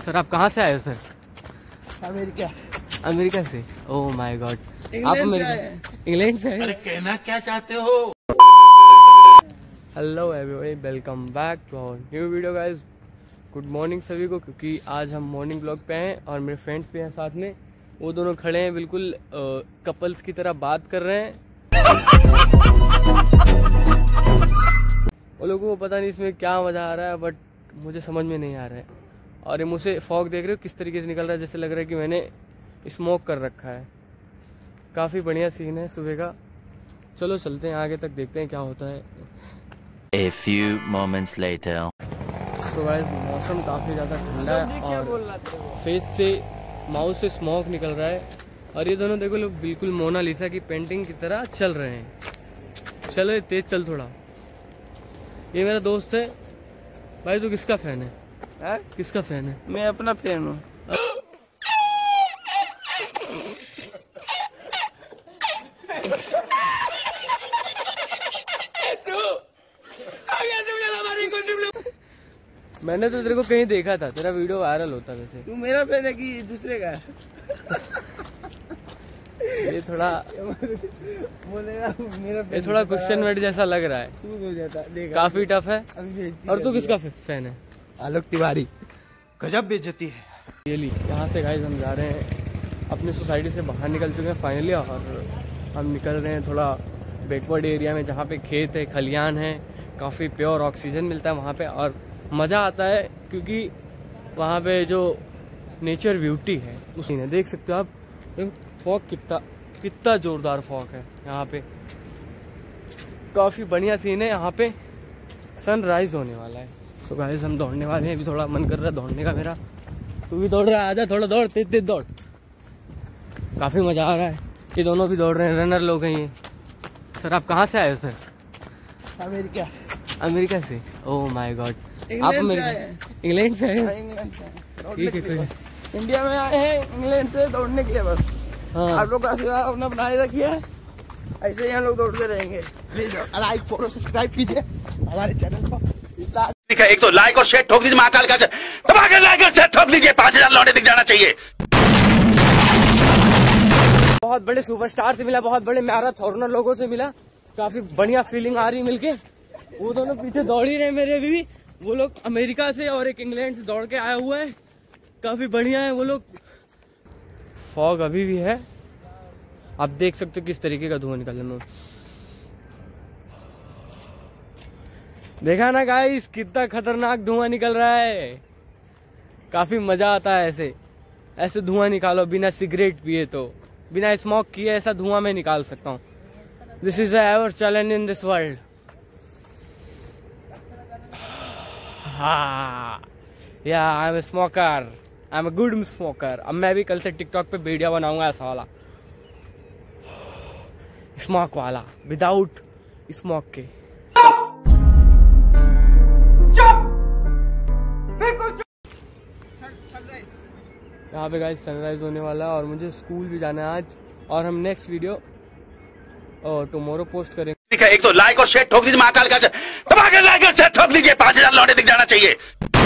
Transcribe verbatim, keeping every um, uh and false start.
Sir आप कहाँ से आए हो सर? अमेरिका। अमेरिका से? ओह माय गॉड, आप अमेरिका इंग्लैंड से? अरे कहना क्या चाहते हो? Hello everybody, welcome back to our new video guys. Good morning सभी को, क्योंकि आज हम मॉर्निंग ब्लॉग पे हैं और मेरे फ्रेंड्स भी हैं साथ में। वो दोनों खड़े हैं बिल्कुल कपल्स की तरह बात कर रहे हैं। वो लोगों को पता नहीं इसमें क्या मजा आ रहा है, बट मुझे समझ में नहीं आ रहा है। और ये मुझसे फॉग देख रहे हो किस तरीके से निकल रहा है, जैसे लग रहा है कि मैंने स्मोक कर रखा है। काफ़ी बढ़िया सीन है सुबह का। चलो चलते हैं आगे तक, देखते हैं क्या होता है। A few moments later. तो गाइस मौसम काफ़ी ज़्यादा ठंडा है और फेस से माउथ से स्मोक निकल रहा है। और ये दोनों देखो लोग बिल्कुल मोनालिसा की पेंटिंग की तरह चल रहे हैं। चलो तेज चल थोड़ा। ये मेरा दोस्त है। भाई तू किसका फैन है? है? किसका फैन है? मैं अपना फैन हूँ। मैंने तो तेरे को कहीं देखा था, तेरा वीडियो वायरल होता वैसे। तू मेरा फैन है कि दूसरे का? ये थोड़ा बोलेगा मेरा ये थोड़ा क्वेश्चन वर्ड जैसा लग रहा है। तू हो जाता देखा। काफी टफ है। अभी और तू किसका फैन है? आलोक तिवारी। गजब बेइज्जती है। ये ली यहाँ से गाइस हम जा रहे हैं, अपनी सोसाइटी से बाहर निकल चुके हैं फाइनली। और हम निकल रहे हैं थोड़ा बैकवर्ड एरिया में, जहाँ पे खेत है, खलियान है, काफ़ी प्योर ऑक्सीजन मिलता है वहाँ पे और मज़ा आता है, क्योंकि वहाँ पे जो नेचर ब्यूटी है उसी ने देख सकते हो आप। फॉग कितना कितना ज़ोरदार फॉग है यहाँ पे। काफ़ी बढ़िया सीन है। यहाँ पे सनराइज होने वाला है। सो गाइस हम दौड़ने वाले हैं। अभी थोड़ा मन कर रहा है दौड़ने का मेरा। तू भी दौड़ रहा है? आजा थोड़ा दौड़, तेज तेज दौड़। काफ़ी मज़ा आ रहा है। ये दोनों भी दौड़ रहे हैं, रनर लोग हैं ये। सर आप कहाँ से आए हो सर? अमेरिका। अमेरिका से? ओह माय गॉड, आप अमेरिका इंग्लैंड से आए? ठीक है कोई। इंडिया में आए हैं इंग्लैंड से दौड़ने के लिए बस। हाँ। आप लोग का आशीर्वाद अपना बनाए रखिए, ऐसे ही हम लोग दौड़ते रहेंगे। प्लीज लाइक फॉलो सब्सक्राइब कीजिए हमारे चैनल को। एक तो लाइक और शेयर ठोक दीजिए, महाकाल का दबा के लाइक और शेयर ठोक दीजिए। पांच हजार लौटे दिख जाना चाहिए। बहुत बड़े सुपरस्टार से मिला, बहुत बड़े मैराथॉनर लोगों से मिला। काफी बढ़िया फीलिंग आ रही मिलके। वो दोनों पीछे दौड़ ही रहे मेरे भी। वो लोग अमेरिका से और एक इंग्लैंड से दौड़ के आया हुआ है। काफी बढ़िया है वो लोग। फॉग अभी भी है, आप देख सकते हो किस तरीके का धुआं निकल रहा है। देखा ना गाइस कितना खतरनाक धुआं निकल रहा है। काफी मजा आता है ऐसे ऐसे धुआं निकालो, बिना सिगरेट पिए, तो बिना स्मोक किए ऐसा धुआं मैं निकाल सकता हूँ। This is our challenge in this world. हाँ या I am a smoker, I am a good smoker. अब मैं भी कल से टिकटॉक पे वीडियो बनाऊंगा ऐसा वाला, स्मोक वाला, विदाउट स्मोक के। यहाँ पे गाइस सनराइज होने वाला है और मुझे स्कूल भी जाना है आज। और हम नेक्स्ट वीडियो और टुमारो पोस्ट करेंगे। एक तो लाइक और शेयर ठोक दीजिए, महाकाल का दबा के लाइक और शेयर ठोक दीजिए। पांच हजार लौटे दिख जाना चाहिए।